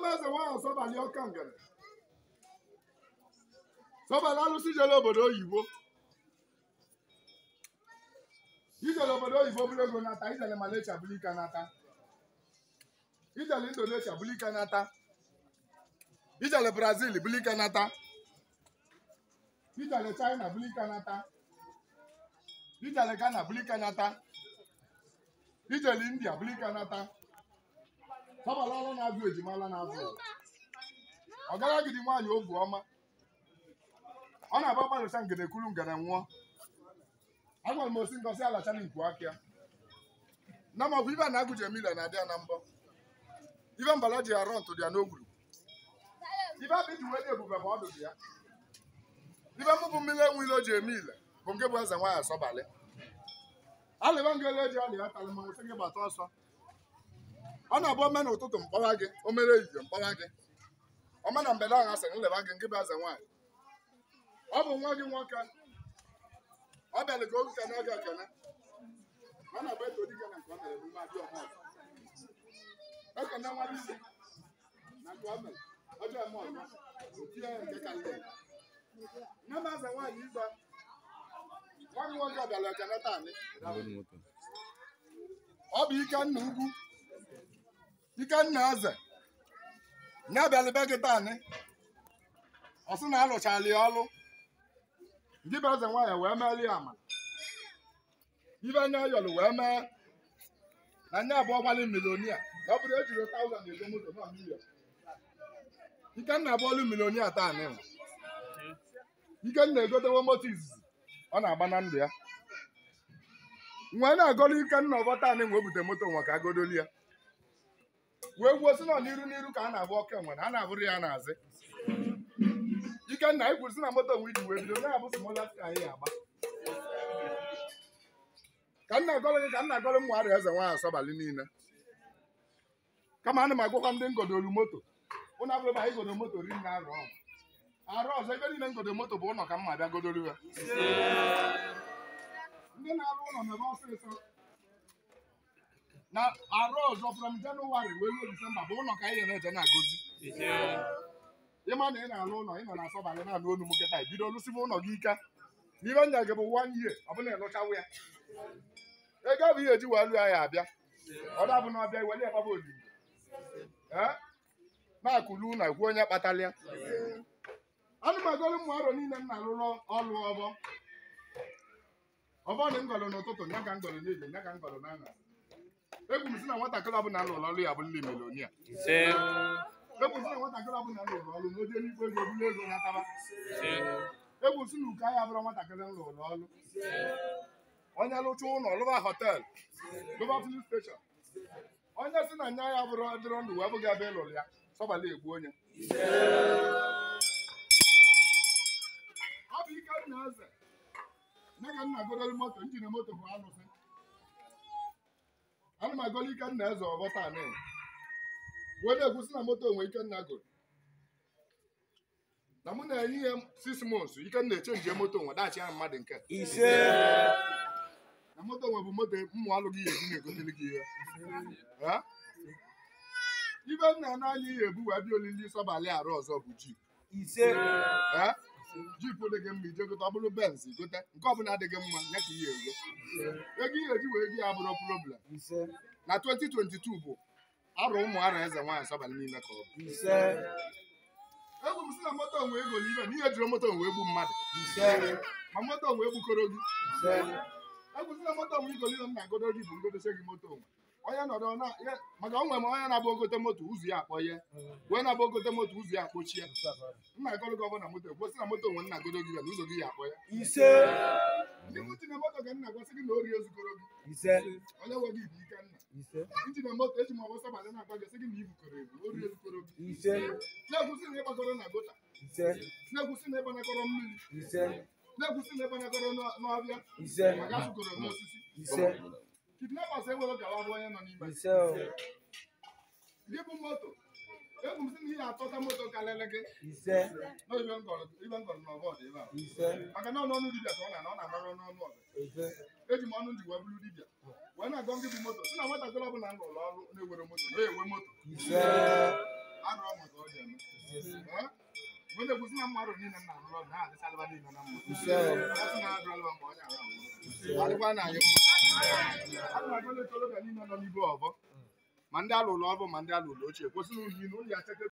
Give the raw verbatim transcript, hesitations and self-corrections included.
eze nwaanyị Sọbalị ọka ngere Sọbalị alụsị jere obodo oyibo ijele obodo oyibo bụrụ ego nata ijele Malaysia bụrụ ike nata ijele Indonesia bụrụ ike nata ijele Brazil bụrụ ike nata ijele China bụrụ ike nata ijele Ghana bụrụ ike nata ijele India bụrụ ike nata Sọbalị ọrụ na-azụ ejimala na-azụ ọ gara gidi nwaanyị obu ọma ọ na-agba gbalụcha ngede kwuru ngede nwụọ agwara m osi ngosi alachana ikwu aka na maọbụ ibe na agụje mile na adịa na mbọ ibe mbala ji arụ ntụ dị ya n'ogwuru ibe abụ iji wee dị ebube ma ọ dụdụ ya ibe mbụbụ mmiri enwe ile o ji eme ile bụ nke bụ eze nwaanyị Sọbalị alịba ngele eji alị ya talị mmanwụ sị gị gbata ọsọ ọ na-abụ ome n'ụtụtụ mkpọwa gị o mere ehihie mkpọwa gị ọma na mgbede ahụ asịrị nleba gị nke bụ eze nwaanyị ọ bụ nwa gị nwoke ọ bịara ka oge kene oge ekene ọ na-agba eto dike na nke ọ mere emume adị ọma ọzọ ekene nwa isi na nke ọ mere ọjọọ eme ọzọ otinye ya nke ka nle nne m eze nwaanyị ibe nwa gị nwoke bịara ekene taa ọ bụ Ikenna ugwu Ikenna eze nye abịala be gị taa ọ sị na alụchala ya ọlụ ndị bụ eze nwaanyị wee meeli ya ama ibe anya yọlụ wee mee na nye abụọ gbali milonia na ọ bụrụ ejiri taụzand ego moto na milion Ikenna abụọlụ milonia taa nịwa Ikenna egotewo moto izizi ọ na-agba na ndụ ya nwee na-agọlụ Ikenna ọbọ taa nwe bute moto nwa ka agodoli ya wee gwuo si na n'iru n'iru ka a na-abụ ọka enwe na a na-abụrụ ya na-azị Ikenna ikwuru si na moto nwe iji wee bido na-abụ simolasị anyị agba ka nna agọrọ gị ka nna agọrọ mmụ arịa eze nwaanyị Sọbalị niile kama ana m agwakwa ndị ngodolu moto ụnụ abụrụ ma anyị godo moto ri na arụ ọgụ arụ ọzọ ebe niile ngodo moto bụ ụlọ ka mma bịa godolu ya ndị na-arụ ụlọ mebe ọsịsọ na arụ ọzọ from Jenụwarị wee ruo Disemba bụ ụlọ ka anyị na-eje na-agozi ịma na ị na-alụ ụlọ ị nọ na Sọbalị na-alụ olu m kịta bido lụsibe ụlọ gị ike n'ibe nya gị bụ one year ọ bụla ịlụchawa ya ego bụ ihe eji wee lụọ ya abịa ọ dabụ na ọbịa iwere ịgbaba odibo na-akụlu ụlọ ekwu onye kpatara ya ana m agọrọ ụmụ arọ niile m na-alụrụ ọlụ ọbọ ọbọ na ngọrọ n'ụtụtụ nya ka ngọrọ n'ehihie nya ka ngọrọ n'aṅa egwu m si na nwatakịrị ọbụla lụrụ ọlụ ya bụ ndị milonia egwu si na nwatakịrị ọbụla lụrụ ọlụ n'oje n'ikpe ego bụrụ ego nataba egwu si na uke ahịa bụrụ nwatakịrị m lụrụ ọlụ onye lụcha ụlọ lụba họteelụ lụba filin steshọn onye si na nya ya bụrụ dịrọ ndụ wee bụghị ebe ị lụrụ ya Sọbalị egbu onye ọ bụ Ikenna eze nne ka nna godolu moto njin moto bụ alụsị ana m agọla Ikenna eze ọbọ taa na wee na-ekwusi na moto onwe Ikenna goro na mụ na-enye ihe six months Ikenna echenjie moto nwe dachi ya mmadụ nke ise na moto nwe bụ moto mmụ alụghị ihe eji na-egoteli gị ihe ibe nna na-anya ihe ebu wee bịa olili Sọbalị arụ ọzọ bụ jip ise jip dịghị mma ije gote ọ bụrụ Benz gote nke ọbụla adịghị mma ya ka ihe ego ego ihe eji wee gị ya bụrụ problem na twenty twenty-two bụ arụ ụmụ ara eze nwaanyị Sọbalị niile ka ọ bụ egwu m si na moto onwe ego n'ibe na ihe jiri moto onwe egbu mmadụ ma moto onwe egbukọrọ gị egwu si na moto onwe ego niile m na-agodo gị bụ ngodoche gị moto onwe onye nọrọ na maka onwe m onye na-abụ ogote moto ụzọ ya akpọ ihe wee na-abụ ogote moto ụzọ ya akpọchie nna agọrụ gị ọbụ na moto gosi na moto onwe nna agodo gị na ụzọ gị ya akpọ ya ise ndị nwuchi na moto ga nna gosi gị na ori ezukọrọ gị ise onye nwe gị bụ Ikenna iji na moto eji m ọbụ Sọbalị na-agba gị sị gị na ibukọrọ ebu ori ezukọrọ gị ise na-ekwusi na ịgbakọrọ na gota ise na-ekwusi na ịgbanakọrọ mmiri ise na-ekwusi na ịgbanakọrọ n'ọbịa ise maka asụkọrọ n'osisi ise kidnappers ewere gawa bụ onye nọ n'ime gị bụ moto egwu m si na ihe atọta moto karịrị gị ise ibe ngọrọ n'ọbọdụ ebe a maka na ọnụ dibịa ka ọ na ọ na-agbara n'ọnụ ọzọ eji m ọnụ ndị wee bụrụ dibịa wee na-agọ gị bụ moto si na nwatakịrị ọbụla m rụrụ ọrụ na-ewere moto na-ewe moto ise arụ ọmụ Onye kwụsị na mmadụ niile na alụ ọrụ na-adịsalịba niile na mma. Asị na adụ alụba ma onye arụ ahụ. Adịkwa na anyị mma. A na-agụ ndị ntorobịa niile nọ n'ibe ọbọ. Ma ndị alụlụ ọbụ ma ndị alụlụ ochie kwụsị n'ụlọ ilu ya cheke